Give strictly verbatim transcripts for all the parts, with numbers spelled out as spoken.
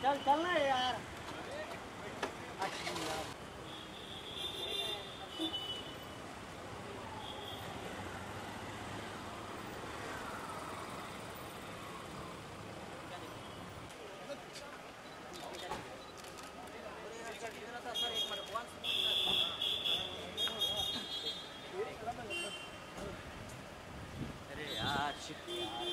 चल चल ना यार। अरे यार शिट यार।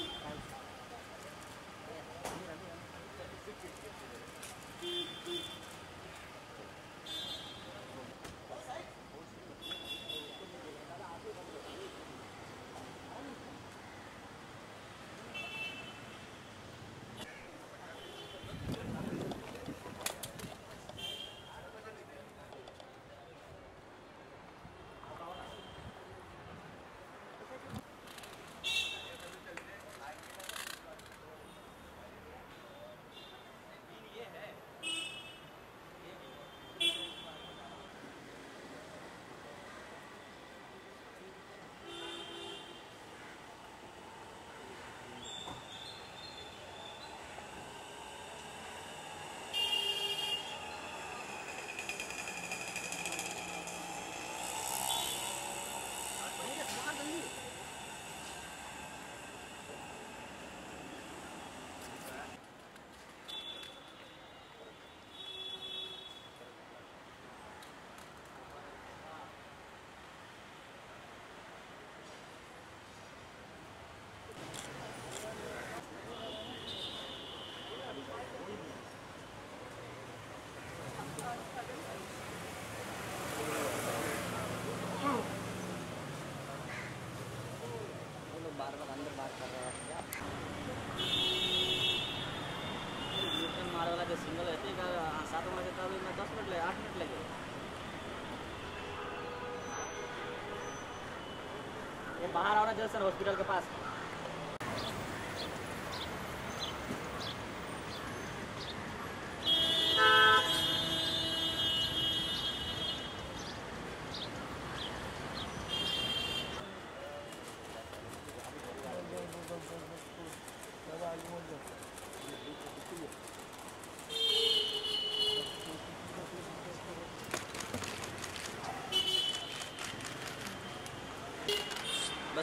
बार बार अंदर बात कर रहा है क्या? न्यूटन मार वाला जो सिंगल रहते हैं सात मिनट लगता है, मैं दस मिनट लगे आठ मिनट लगे। ये बाहर आओ ना जल्द सर हॉस्पिटल के पास। बस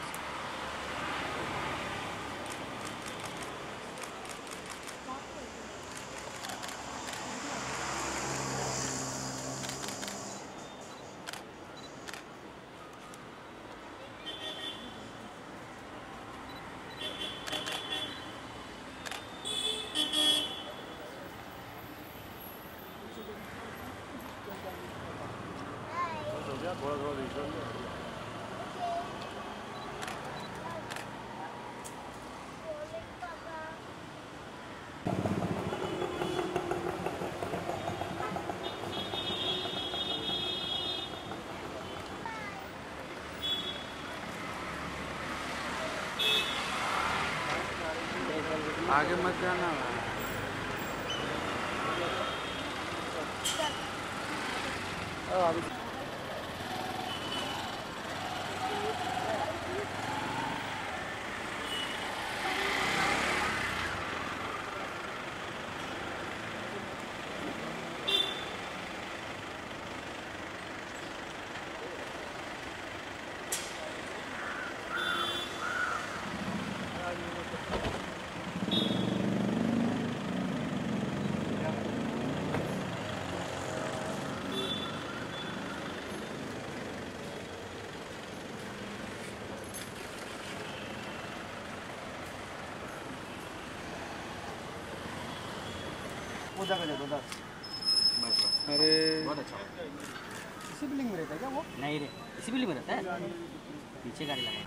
थोड़ा थोड़ा देख आगे मत जाना। अभी उधर का देखो उधर। अरे बहुत अच्छा। इसी बिल्डिंग में रहता है क्या वो? नहीं रे, इसी बिल्डिंग में रहता है, पीछे गाड़ी लगा।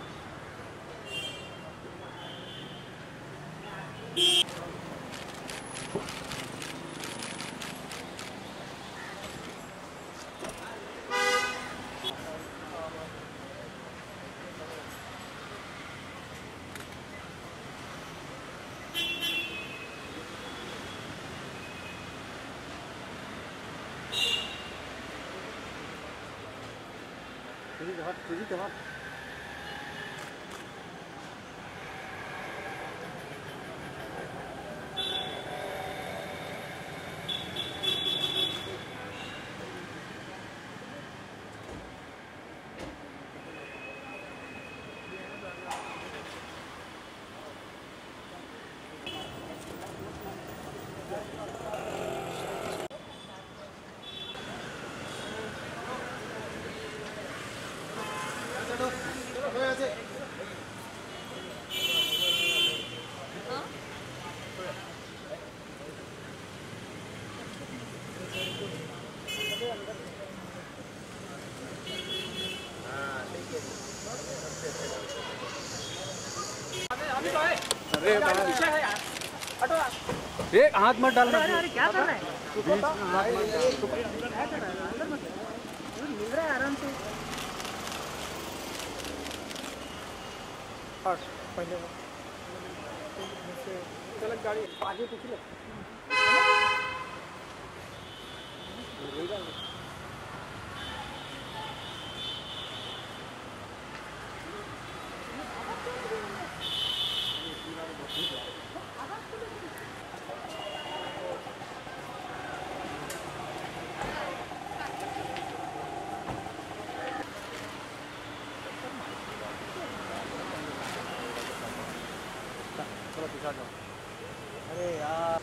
तुझी हट तुझी हट। एक हाथ मत डालना। अरे क्या कर रहा है? बीच में हाथ मत डालना। क्या कर रहा है? अंदर मत मिल रहा है आराम से। पहले चल गाड़ी आगे पीछे ले। अरे यार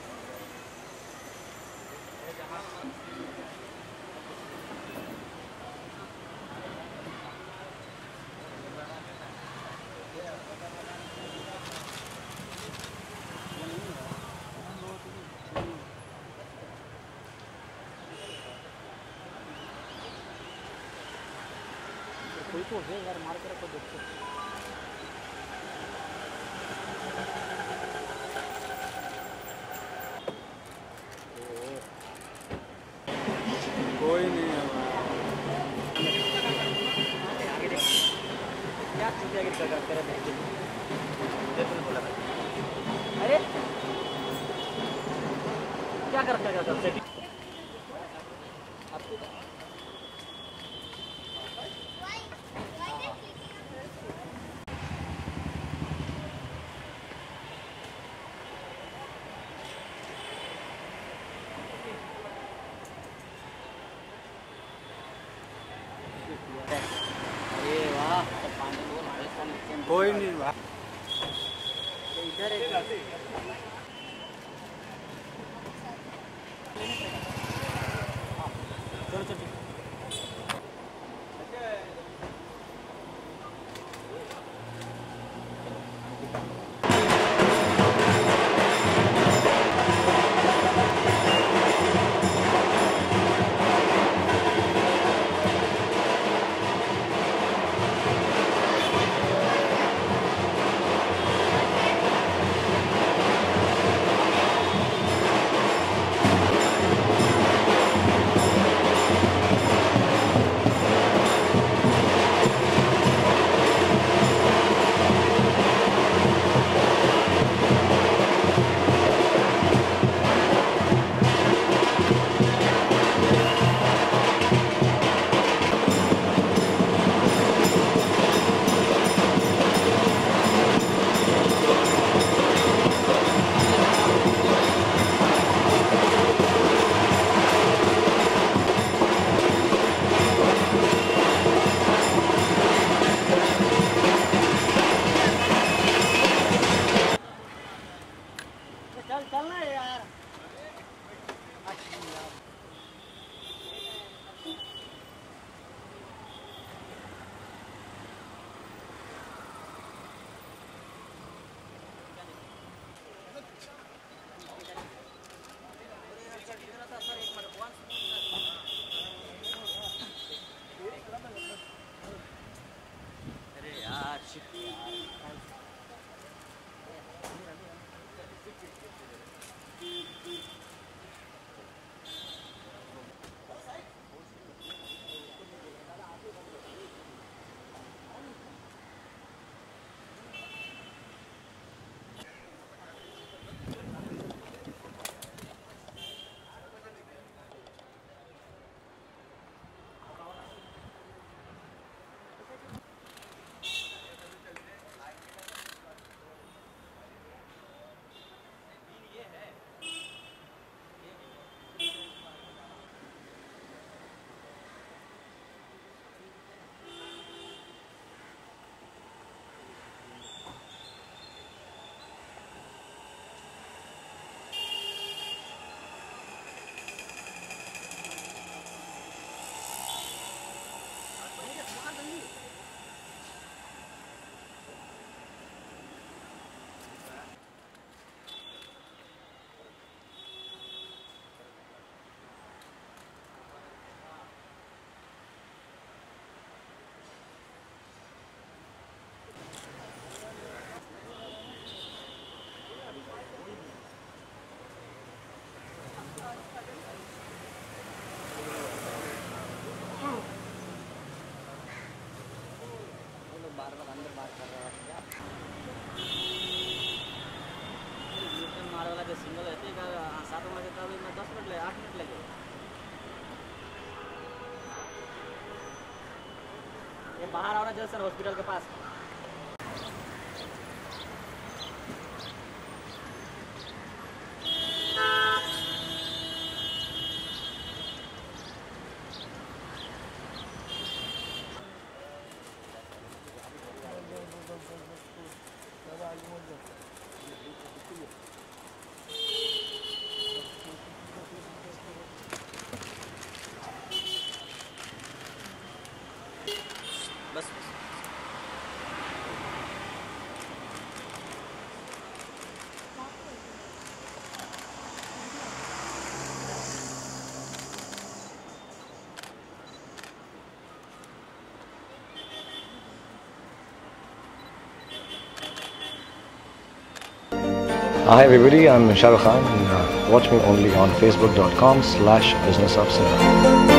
कोई तो है यार, मार कर रखो देखो। कोई नहीं है। आगे देख क्या चुतिया गिर कर तेरा देख देखो बोला। अरे क्या करता है क्या सेटिंग आपको कोई नहीं बात। इधर चलो चलो चल चलना है यार। अरे यार शिट यार सिंगल रहते हैं सात बजे तक मैं दस मिनट ले आठ मिनट लगे ये बाहर आओ ना जल्द सर हॉस्पिटल के पास बस Hi everybody, I'm Shah Rukh Khan and uh, watch me only on facebook dot com slash business of cinema.